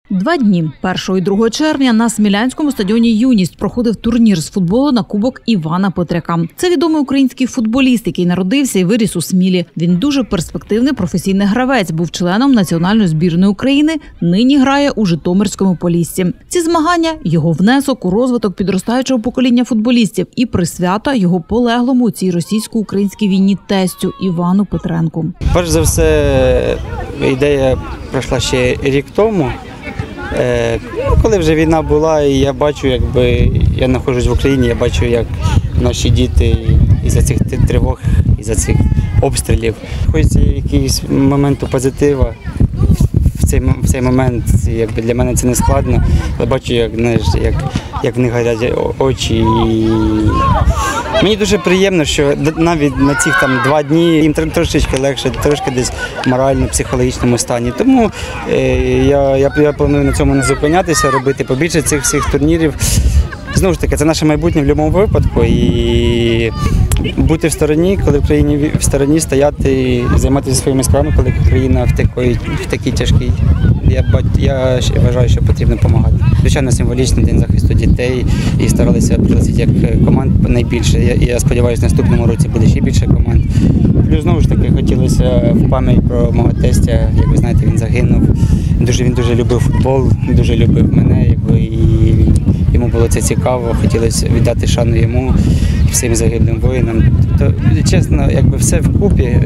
2 дні 1 і 2 червня на Смілянському стадіоні «Юність» проходив турнір з футболу на Кубок Івана Петряка. Це відомий український футболіст, який народився і виріс у Смілі. Він дуже перспективний професійний гравець, був членом національної збірної України, нині грає у Житомирському Поліссі. Ці змагання – його внесок у розвиток підростаючого покоління футболістів і присвята його полеглому у цій російсько-українській війні тестю Івану Петренку. Перш за все, ідея пройшла ще рік тому. Коли вже війна була, і я бачу, я знаходжусь в Україні, я бачу, як наші діти із-за цих тривог, із-за цих обстрілів. Хочеться якийсь моменту позитива. В цей момент для мене це не складно. Я бачу, як в них горять очі. І мені дуже приємно, що навіть на цих 2 дні їм трошечки легше, трошки десь морально, психологічному стані. Тому я планую на цьому не зупинятися, робити побільше цих всіх турнірів. Знову ж таки, це наше майбутнє в будь-якому випадку. І бути в стороні, коли в країні в стороні стояти і займатися своїми справами, коли країна в такій тяжкій. Я вважаю, що потрібно допомагати. Звичайно, символічний день захисту дітей і старалися пригласити як команд найбільше. Я сподіваюся, в наступному році буде ще більше команд. Плюс, знову ж таки, хотілося в пам'ять про мого тестя, як ви знаєте, він загинув. Він дуже любив футбол, дуже любив мене, і йому було це цікаво, хотілося віддати шану йому і всім загиблим воїнам. Тобто, чесно, все вкупі,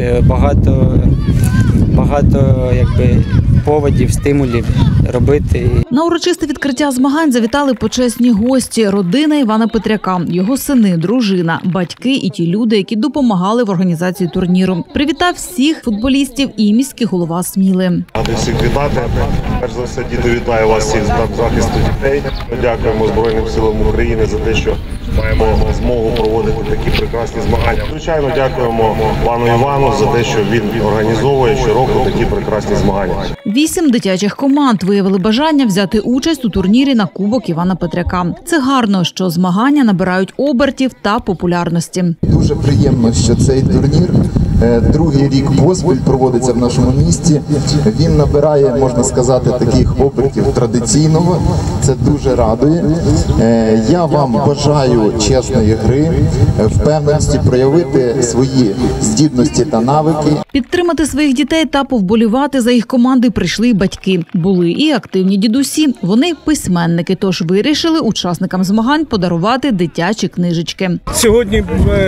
багато поводів, стимулів робити. На урочисте відкриття змагань завітали почесні гості – родина Івана Петряка, його сини, дружина, батьки і ті люди, які допомагали в організації турніру. Привітав всіх футболістів і міський голова Сміли. Радий всіх вітати. Перш за все, діти, вітаю вас всіх з Днем захисту дітей. Дякуємо Збройним силам України за те, що маємо змогу проводити такі прекрасні змагання. Звичайно, дякуємо пану Івану за те, що він організовує щороку такі прекрасні змагання. 8 дитячих команд виявили бажання взяти участь у турнірі на Кубок Івана Петряка. Це гарно, що змагання набирають обертів та популярності. Дуже приємно, що цей турнір другий рік поспіль проводиться в нашому місті. Він набирає, можна сказати, таких обертів традиційного. Це дуже радує. Я вам бажаю чесної гри, впевненості проявити свої здібності та навики. Підтримати своїх дітей та повболівати за їх команди прийшли й батьки. Були і активні дідусі. Вони письменники, тож вирішили учасникам змагань подарувати дитячі книжечки. Сьогодні,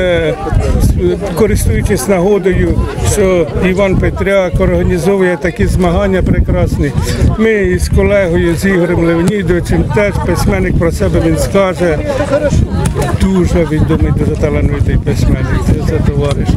користуючись нагодою, що Іван Петряк організовує такі змагання прекрасні, ми з колегою, з Ігорем Леонідовичем, теж письменник про себе він скаже. Дуже відомий, дуже талановитий письменник, це товариш.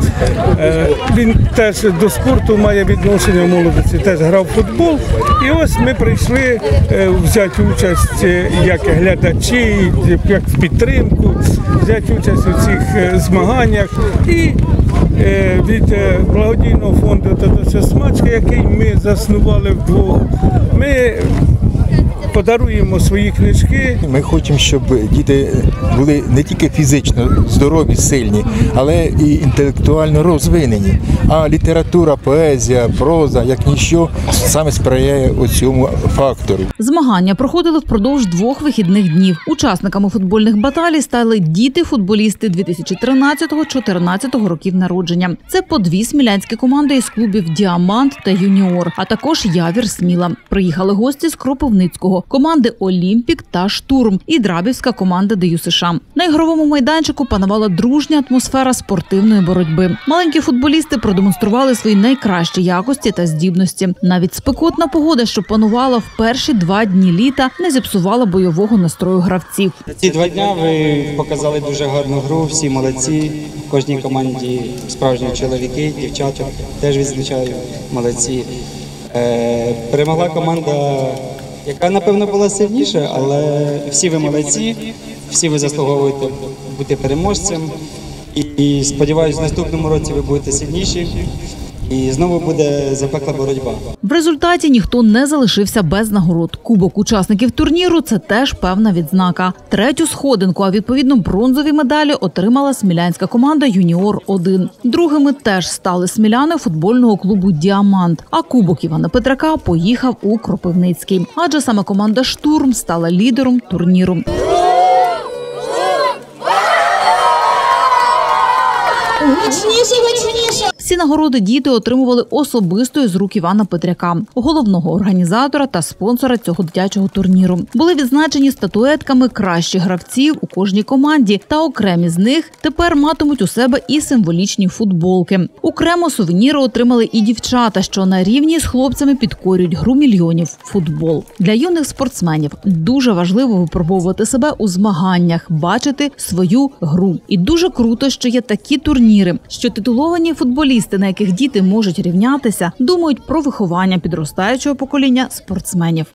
Він теж до спорту має відношення в молодості, теж грав в футбол. І ось ми прийшли взяти участь як глядачі, як в підтримку, взяти участь у цих змаганнях. І від благодійного фонду «Татуся Смачка», який ми заснували вдвох, ми подаруємо свої книжки. Ми хочемо, щоб діти були не тільки фізично здорові, сильні, але і інтелектуально розвинені. А література, поезія, проза, як ніщо, саме сприяє цьому фактору. Змагання проходили впродовж 2 вихідних днів. Учасниками футбольних баталій стали діти-футболісти 2013-2014 років народження. Це по 2 смілянські команди із клубів «Діамант» та «Юніор», а також «Явір Сміла». Приїхали гості з Кропивницького, команди «Олімпік» та «Штурм» і драбівська команда ДЮСШ. На ігровому майданчику панувала дружня атмосфера спортивної боротьби. Маленькі футболісти продемонстрували свої найкращі якості та здібності. Навіть спекотна погода, що панувала в перші 2 дні літа, не зіпсувала бойового настрою гравців. Ці 2 дні ви показали дуже гарну гру, всі молодці. В кожній команді справжні чоловіки, дівчата, теж відзначаю, молодці. Перемогла команда, яка, напевно, була сильніша, але всі ви молодці, всі ви заслуговуєте бути переможцем. І сподіваюся, в наступному році ви будете сильніші І знову буде запекла боротьба. В результаті ніхто не залишився без нагород. Кубок учасників турніру – це теж певна відзнака. Третю сходинку, а відповідно бронзові медалі отримала смілянська команда «Юніор-1». Другими теж стали сміляни футбольного клубу «Діамант». А кубок Івана Петряка поїхав у Кропивницький. Адже саме команда «Штурм» стала лідером турніру. Всі нагороди діти отримували особисто із рук Івана Петряка, головного організатора та спонсора цього дитячого турніру. Були відзначені статуетками кращих гравців у кожній команді, та окремі з них тепер матимуть у себе і символічні футболки. Окремо сувеніри отримали і дівчата, що на рівні з хлопцями підкорюють гру мільйонів – футбол. Для юних спортсменів дуже важливо випробовувати себе у змаганнях, бачити свою гру. І дуже круто, що є такі турніри, що титуловані футболісти, на яких діти можуть рівнятися, думають про виховання підростаючого покоління спортсменів.